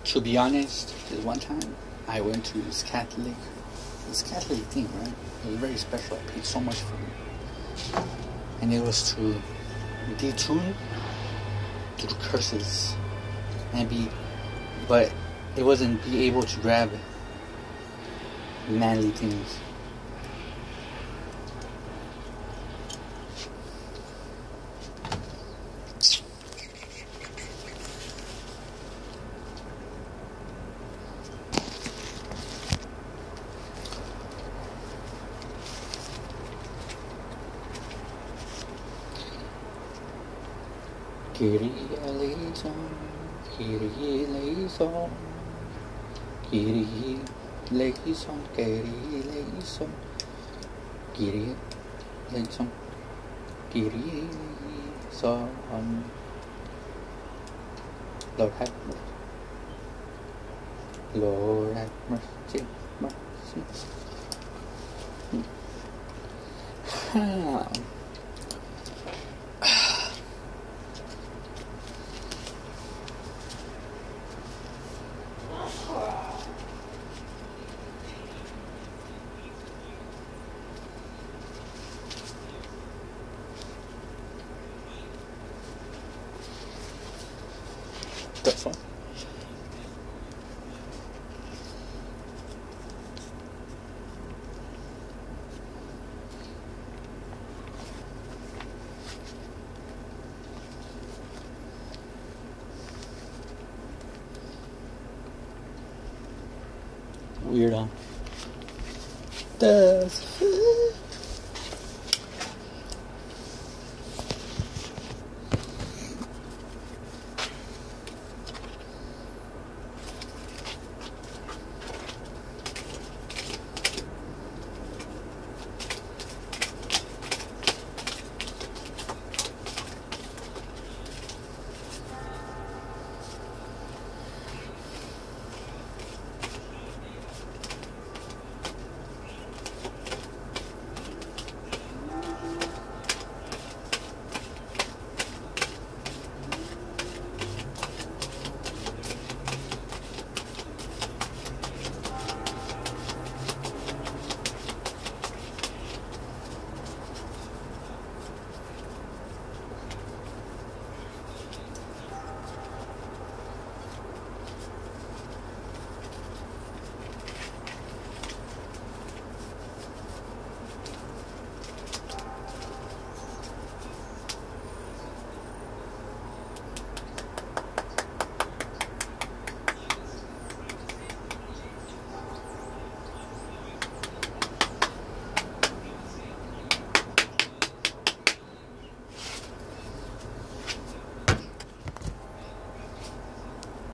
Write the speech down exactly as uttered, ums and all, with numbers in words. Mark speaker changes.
Speaker 1: To be honest, this one time I went to this Catholic, this Catholic thing, right? It was very special. I paid so much for it, and it was to detune to the curses and be, but it wasn't be able to grab manly things. Kyrie eleison, Kyrie eleison, Kyrie eleison, Kyrie eleison, Kyrie eleison, Kyrie eleison. Lord have mercy. Lord have mercy, mercy. Hmm. The fuck? Weirdo. The